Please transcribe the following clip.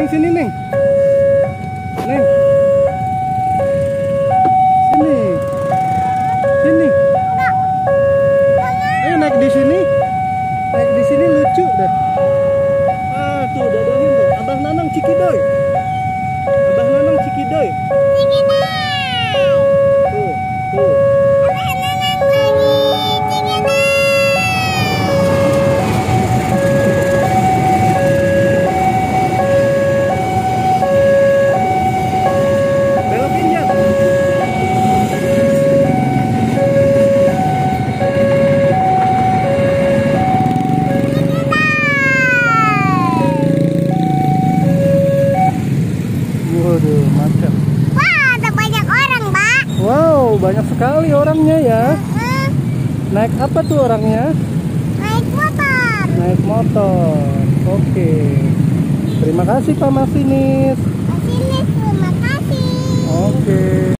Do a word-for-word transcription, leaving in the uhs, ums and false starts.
Neng sini Neng. Neng. Sini. Sini. Ayo naik di sini. Naik di sini lucu deh. Ah, tuh dadahin tuh. Abah Nanang Cikidoy. Abah Nanang Cikidoy. Tuh, tuh. Belokin ya. Waduh, mantap. Wah, ada banyak orang, Mbak. Wow, banyak sekali orangnya ya. Uh, Naik apa tuh orangnya? naik motor. Naik motor. Oke. Terima kasih Pak Masinis. Masinis, terima